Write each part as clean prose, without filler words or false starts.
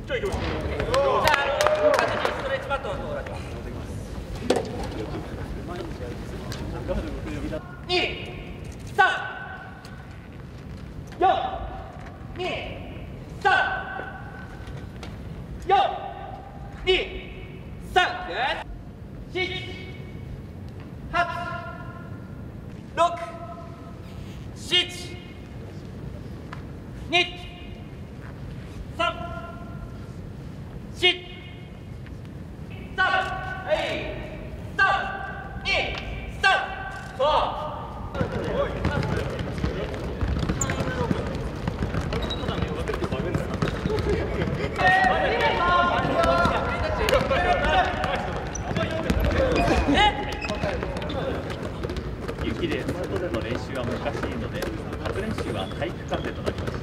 じゃあ、各自ストレッチマットのところに。2、3、4、2、3、4、2、3、7、8、6、7、2、3、4、3、はい、3、2、3、そう。 雪で外での練習は難しいので、初練習は体育館でとなりました。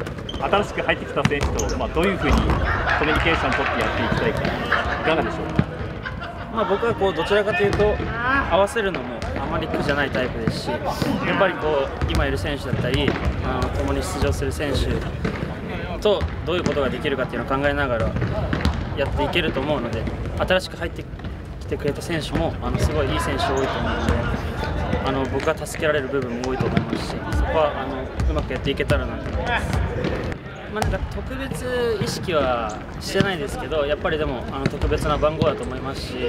新しく入ってきた選手と、どういうふうにコミュニケーションを取ってやっていきたいか、いかがでしょうか。 僕はどちらかというと合わせるのもあまり苦じゃないタイプですし、やっぱり今いる選手だったり共に出場する選手とどういうことができるかっていうのを考えながらやっていけると思うので、新しく入ってきてくれた選手もすごいいい選手多いと思うので、僕が助けられる部分も多いと思いますし、そこはうまくやっていけたらなと思います。なんか特別意識はしてないですけど、やっぱりでも特別な番号だと思いますし、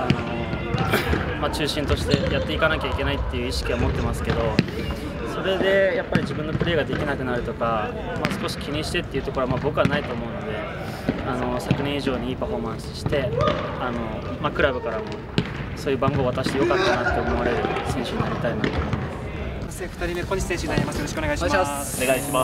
中心としてやっていかなきゃいけないっていう意識は持ってますけど、それでやっぱり自分のプレーができなくなるとか、少し気にしてっていうところは僕はないと思うので、昨年以上にいいパフォーマンスして、クラブからもそういう番号を渡してよかったなって思われる選手になりたいなと思います。 2人目、小西選手になります。よろしくお願いします。 お願いします。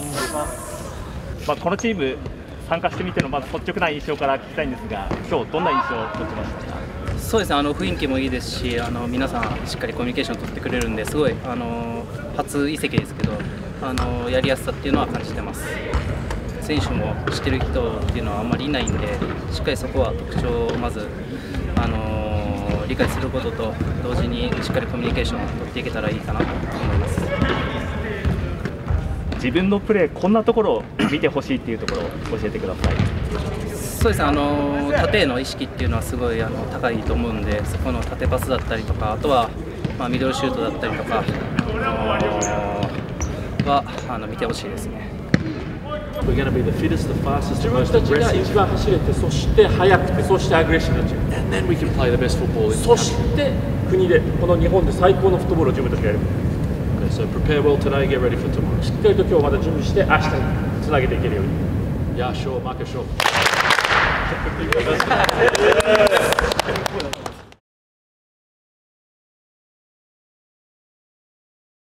このチーム参加してみての率直な印象から聞きたいんですが、今日どんな印象を持ちましたか。 そうですね、雰囲気もいいですし、皆さんしっかりコミュニケーションを取ってくれるんで、すごい初移籍ですけどやりやすさっていうのは感じてます。選手も知ってる人っていうのはあんまりいないんで、しっかりそこは特徴をまず理解することと同時にしっかりコミュニケーションを取っていけたらいいかなと思います。 自分のプレー、こんなところを見てほしいっていうところを教えてください。 そうですね、縦への意識っていうのはすごい高いと思うんで、そこの縦パスだったりとか、あとはミドルシュートだったりとかは見てほしいですね。 自分たちが一番走れて、そして速くて、そしてアグレッシブになっちゃう。そして国で、この日本で最高のフットボールを自分たちがやる。しっかりと今日また準備して、明日につなげていけるように。いや、勝負、負け勝負。